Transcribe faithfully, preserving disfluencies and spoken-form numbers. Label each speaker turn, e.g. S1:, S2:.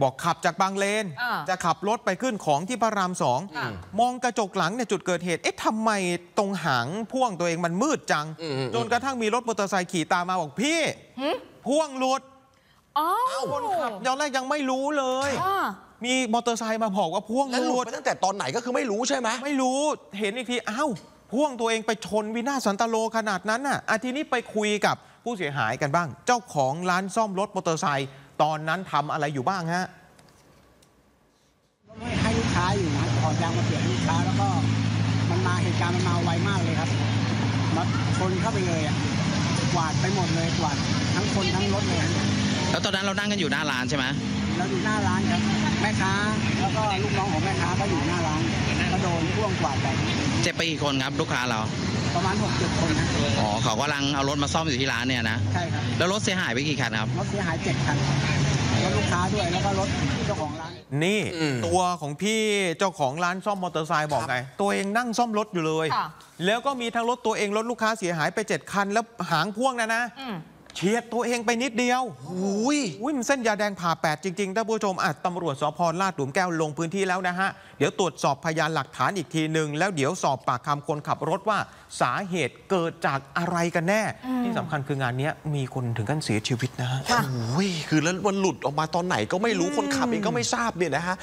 S1: บอกขับจากบางเลนจะขับรถไปขึ้นของที่พระรามสองมองกระจกหลังเนี่ยจุดเกิดเหตุเอ๊ะทำไมตรงหางพ่วงตัวเองมันมืดจังจนกระทั่งมีรถมอเตอร์ไซค์ขี่ตามมาบอกพี่พ่วงหลุดคนขับตอนแรกยังไม่รู้เลยมีมอเตอร์ไซค์มาบอกว่าพ่วงหลุด
S2: ตั้งแต่ตอนไหนก็คือไม่รู้ใช่ไหม
S1: ไม่รู้เห็นอีกทีอ้าวพ่วงตัวเองไปชนวินาศสันตโลขนาดนั้นน่ะอาทีนี้ไปคุยกับผู้เสียหายกันบ้างเจ้าของร้านซ่อมรถมอเตอร์ไซค์ตอนนั้นทำอะไรอยู่บ้างฮะ
S3: ให้ลูกค้าอยู่นะถอดยางมาเปลี่ยนลูกค้าแล้วก็มันมาเหตุการณ์มันมาไวมากเลยครับมาชนเข้าไปเลยอ่ะกวาดไปหมดเลยกวาดทั้งคนทั้งรถเลย
S4: แล้วตอนนั้นเรานั่งกันอยู่หน้าร้านใช่ไหม
S3: เราอยู่หน้าร้านครับแม่ค้าแล้วก็ลูกน้องของแม่ค้าก็อยู่หน้าร้านก็โดนพ่วงกวาดไป
S4: เจ็บไปกี่คนครับลูกค้าเรา
S3: ประมาณหกเจ็ดคนนะ
S4: อ๋อเขากำลังเอารถมาซ่อมอยู่ที่ร้านเนี่ยนะ
S3: ใช่ครับ
S4: แล้วรถเสียหายไปกี่คันครับ
S3: รถเสียหายเจ็ดคันรถลูกค้าด้วยแล้วก็รถเจ้าของร้าน
S1: นี่ตัวของพี่เจ้าของร้านซ่อมมอเตอร์ไซค์บอกไงตัวเองนั่งซ่อมรถอยู่เลยแล้วก็มีทั้งรถตัวเองรถลูกค้าเสียหายไปเจ็ดคันแล้วหางพ่วงนะนะเฉียดตัวเองไปนิดเดียว
S2: อุ้ย
S1: อุ้ยมันเส้นยาแดงผ่าแปดจริงๆท่านผู้ชมอ่ะตำรวจสภ.ลาดหลุมแก้วลงพื้นที่แล้วนะฮะเดี๋ยวตรวจสอบพยานหลักฐานอีกทีหนึ่งแล้วเดี๋ยวสอบปากคำคนขับรถว่าสาเหตุเกิดจากอะไรกันแน่ที่สำคัญคืองานนี้มีคนถึงขั้นเสียชีวิตนะฮะ
S2: โอ้ยคือแล้วมันหลุดออกมาตอนไหนก็ไม่รู้คนขับเองก็ไม่ทราบเนี่ยนะฮะ